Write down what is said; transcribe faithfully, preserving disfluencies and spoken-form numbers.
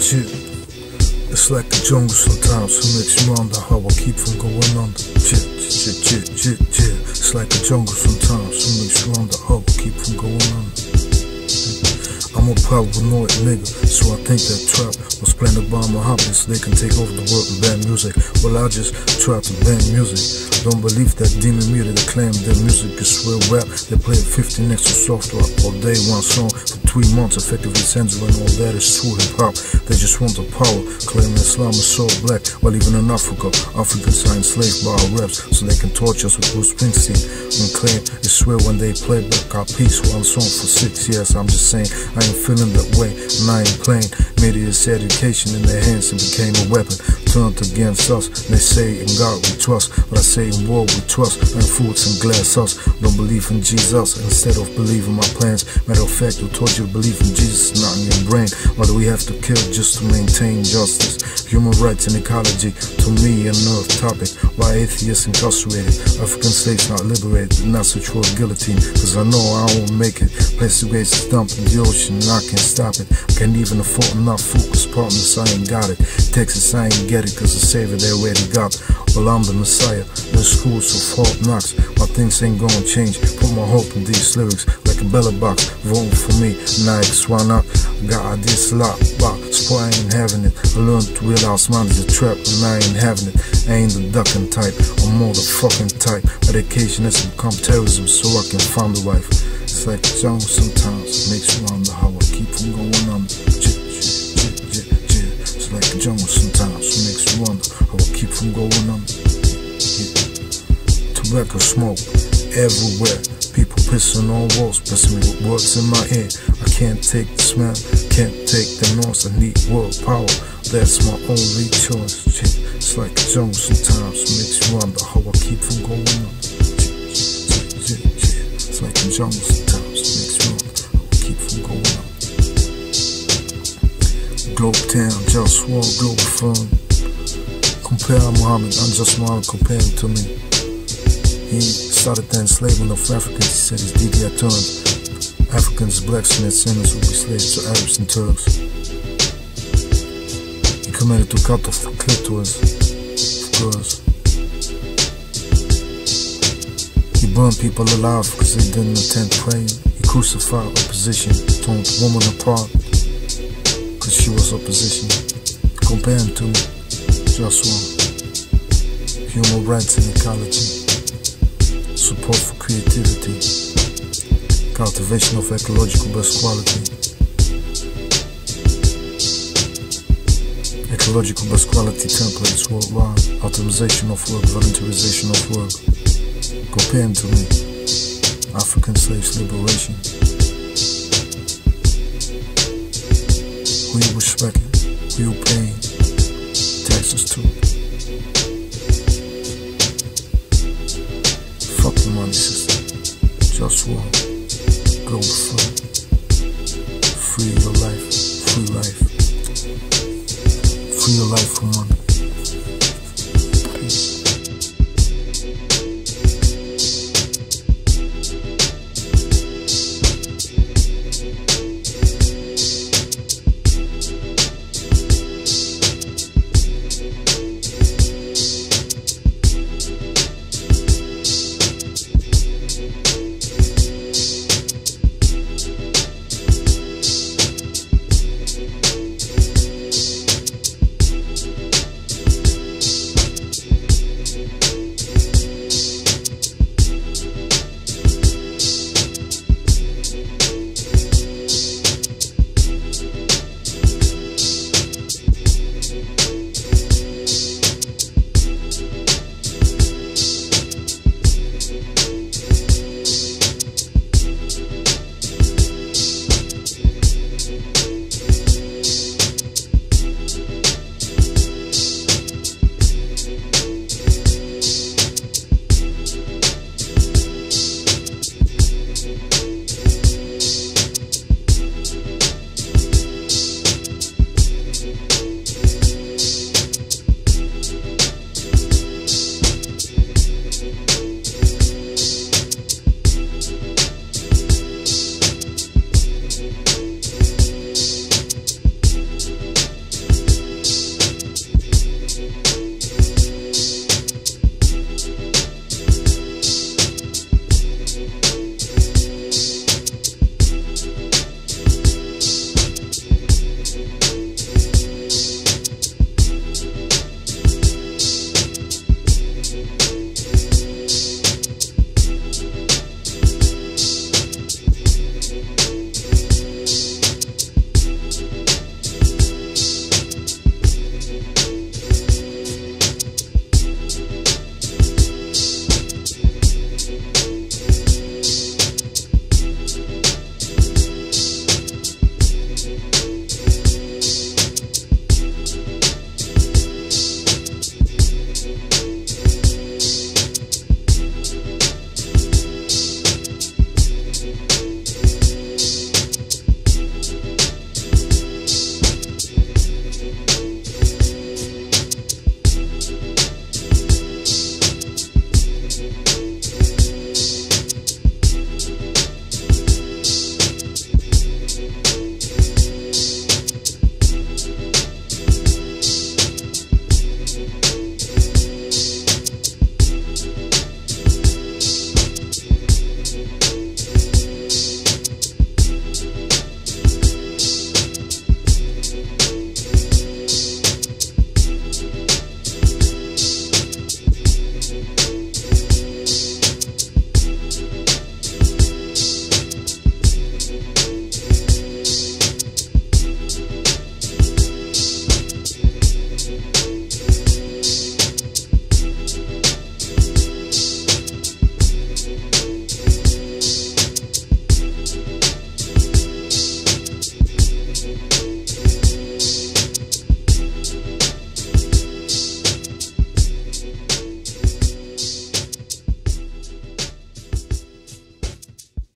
Shit, it's like the jungle sometimes. It makes me wonder how I keep from going under. Shit, shit, shit, shit, shit. It's like the jungle sometimes. It makes me wonder how I keep from going under. I'm a paranoid nigga, so I think that trap was planted by my hobbies. They can take over the world and ban music. Well, I just try to ban music. Don't believe that demon media that claim their music is real rap. They play fifty next to soft rock all day, one song for three months, effectively censoring all that is true hip hop. They just want the power, claiming Islam is so black, while even in Africa, Africans are enslaved by our raps, so they can torture us with Bruce Springsteen and claim it's real when they play back our piece, one song for six years. I'm just saying, I ain't feeling that way, and I ain't playing. Media's education in their hands and became a weapon, turned against us. And they say in God we trust, but I say in war we trust, and fruits and glass us. Don't believe in Jesus instead of believing my plans. Matter of fact, who told you to believe in Jesus, not in your brain? Why do we have to kill just to maintain justice? Human rights and ecology, to me, an earth topic. Why atheists incarcerated, African slaves not liberated, not such for guillotine? Cause I know I won't make it. Plastic waste is dumped in the ocean, and I can't stop it. I can't even afford enough focus partners, I ain't got it. Texas, I ain't get it, cause the savior they already got. Well, I'm the messiah, the schools of hard knocks. My things ain't gonna change, put my hope in these lyrics. Like a bella box, voting for me, Nikes, why not? I got ideas a lot, but so I ain't having it. I learned to realize mine is a trap, and I ain't having it. I ain't the ducking type, I'm more the fucking type. Medication has become terrorism, so I can find a wife. It's like the jungle sometimes, it makes me wonder how I keep from going under. It's like the jungle sometimes, it makes me wonder how I keep from going under. Yeah. Tobacco smoke everywhere, people pissing on walls, pressing me with words in my ear. I can't take the smell, can't take the noise, I need world power, that's my only choice. It's like the jungle sometimes, it makes me wonder how I keep from going under. It's like the jungle sometimes, it makes me wonder how I keep from going under. Globe Town, just war, global fun. Compare Muhammad, I'm just Muhammad, compare him to me. He started the enslavement of Africans. He said his D D I turned Africans, blacks, and their sinners would be slaves to Arabs and Turks. He commanded to cut off the clitoris of girls. He burned people alive because they didn't attend praying. He crucified opposition, torn women apart because she was opposition. Compare him to me, just one. Human rights and ecology, support for creativity, cultivation of ecological best quality, ecological best quality templates worldwide, optimization of work, voluntarization of work. Compare him to me, African slaves liberation. Who you respecting, who you paying taxes to. Fuck the money system, just one, global fun. Free your life, free life. Free your life from money.